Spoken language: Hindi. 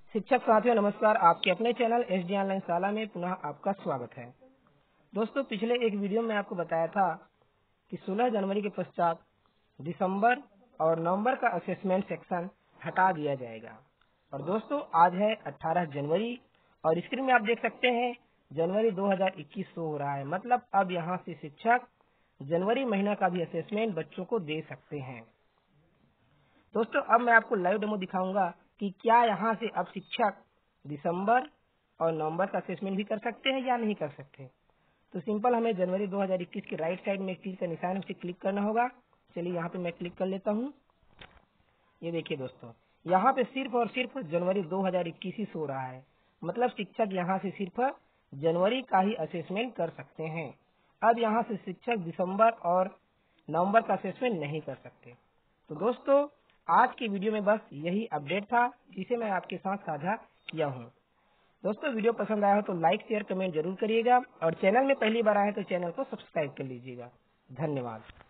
शिक्षक साथियों नमस्कार। आपके अपने चैनल एसडी ऑनलाइन शाला में पुनः आपका स्वागत है। दोस्तों, पिछले एक वीडियो में आपको बताया था कि 16 जनवरी के पश्चात दिसंबर और नवंबर का असेसमेंट सेक्शन हटा दिया जाएगा। और दोस्तों, आज है 18 जनवरी और स्क्रीन में आप देख सकते हैं जनवरी 2021 शो हो रहा है। मतलब अब यहाँ से शिक्षक जनवरी महीना का भी असेसमेंट बच्चों को दे सकते हैं। दोस्तों, अब मैं आपको लाइव डेमो दिखाऊंगा कि क्या यहाँ से अब शिक्षक दिसंबर और नवंबर का असेसमेंट भी कर सकते हैं या नहीं कर सकते। तो सिंपल हमें जनवरी 2021 के राइट साइड में एक तीर का निशान उसे क्लिक करना होगा। चलिए यहाँ पे मैं क्लिक कर लेता हूँ। ये देखिए दोस्तों, यहाँ पे सिर्फ और सिर्फ जनवरी 2021 ही शो रहा है। मतलब शिक्षक यहाँ से सिर्फ जनवरी का ही असेसमेंट कर सकते हैं। अब यहाँ से शिक्षक दिसंबर और नवंबर का असेसमेंट नहीं कर सकते। तो दोस्तों, आज की वीडियो में बस यही अपडेट था जिसे मैं आपके साथ साझा किया हूँ। दोस्तों, वीडियो पसंद आया हो तो लाइक शेयर कमेंट जरूर करिएगा और चैनल में पहली बार आए तो चैनल को सब्सक्राइब कर लीजिएगा। धन्यवाद।